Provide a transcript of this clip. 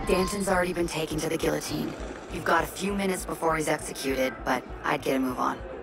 Danton's already been taken to the guillotine. You've got a few minutes before he's executed, but I'd get a move on.